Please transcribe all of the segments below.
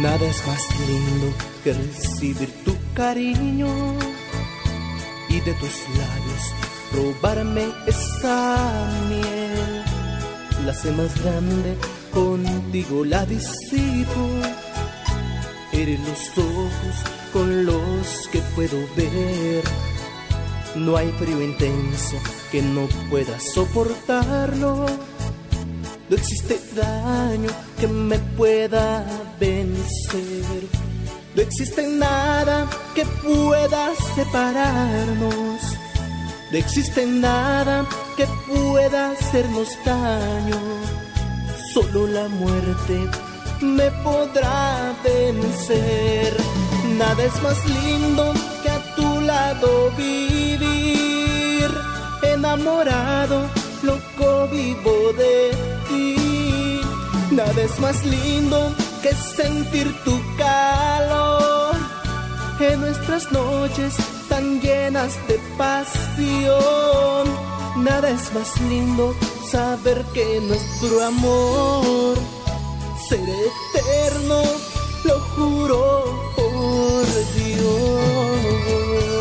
Nada es más lindo que recibir tu cariño y de tus labios robarme esa miel. La hace más grande, contigo la disipo. Eres los ojos con los que puedo ver. No hay frío intenso que no pueda soportarlo. No existe daño que me pueda vencer. No existe nada que pueda separarnos. No existe nada que pueda hacernos daño. Solo la muerte me podrá vencer. Nada es más lindo que a tu lado vivir. Enamorado, loco, vivo de ti. Nada es más lindo que sentir tu calor en nuestras noches tan llenas de pasión. Nada es más lindo saber que nuestro amor será eterno, lo juro por Dios.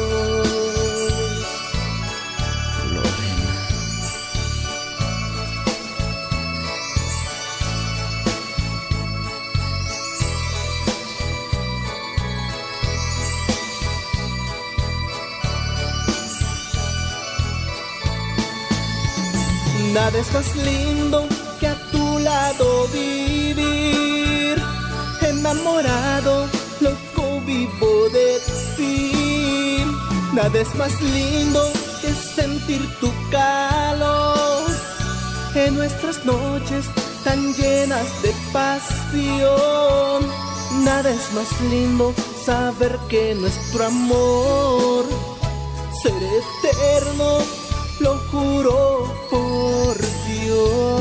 Nada es más lindo que a tu lado vivir. Enamorado, loco, vivo de ti. Nada es más lindo que sentir tu calor en nuestras noches tan llenas de pasión. Nada es más lindo saber que nuestro amor será eterno, lo juro por Dios.